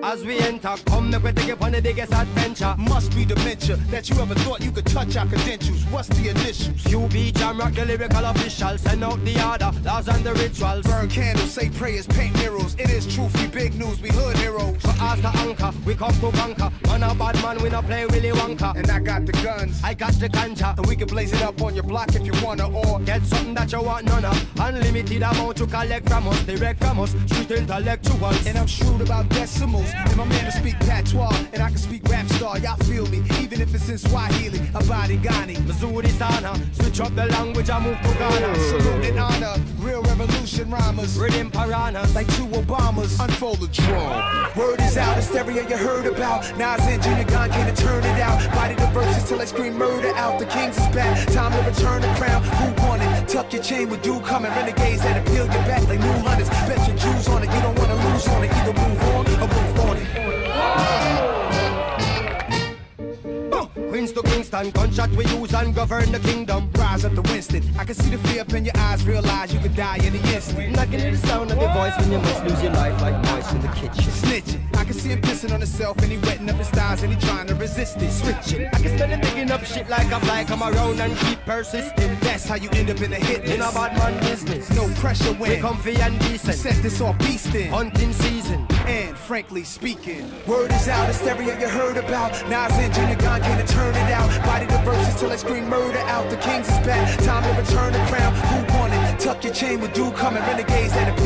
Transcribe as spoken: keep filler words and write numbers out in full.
As we enter, come make we take it on the biggest adventure. Must be dementia that you ever thought you could touch our credentials. What's the initials? Q B Jam Rock, the lyrical official. Send out the order, laws and the rituals. Burn candles, say prayers, paint murals. It is truth, we big news, we hood heroes. For us to anchor, we come to conquer. Man a bad man, we not play Willy Wonka. And I got the guns, I got the ganja. and we can blaze it up on your block if you wanna. Or get something that you want none of. Unlimited amount to collect from us, direct from us, street intellectuals. And I'm shrewd about decimals. And my man to speak patois, and I can speak rap star. Y'all feel me, even if it's in Swahili, Abadi Ghani, Missouri Sana. Switch up the language, I move to Ghana. Salute and honor, real revolution rhymers. Rhythm piranhas, Like two Obamas, unfold the drum. Word is out, hysteria you heard about. Nas and Junior Gong came to turn it out. Body the verses till I scream murder out. The Kings is back, time to return the crown. Who won it? Tuck your chain with dew coming. Renegades that appeal your back like new hunters. Bet your Jews on it, you don't wanna lose on it. Either move on or move on it. Queens to Kingston, gunshot we use and govern the kingdom. Rise up to Winston. I can see the fear up in your eyes, realize you could die in the instant. I can hear the sound of your voice when you must lose your life like mice in the kitchen. Snitching. I can see him pissing on himself and he wetting up his thighs and he trying to resist it. Switching. I can smell him digging up shit like a fly, come around and keep persisting. That's how you end up in a hit list. In a bad man business. No pressure when we comfy and decent. Set this off beastin'. Hunting season. And frankly speaking, word is out, hysteria you heard about. Nas and Junior Gong came to turn it out. Body the verses till I scream murder out. The Kings is back, time to return the crown. Who won it? Tuck your chain with dew coming. Renegades that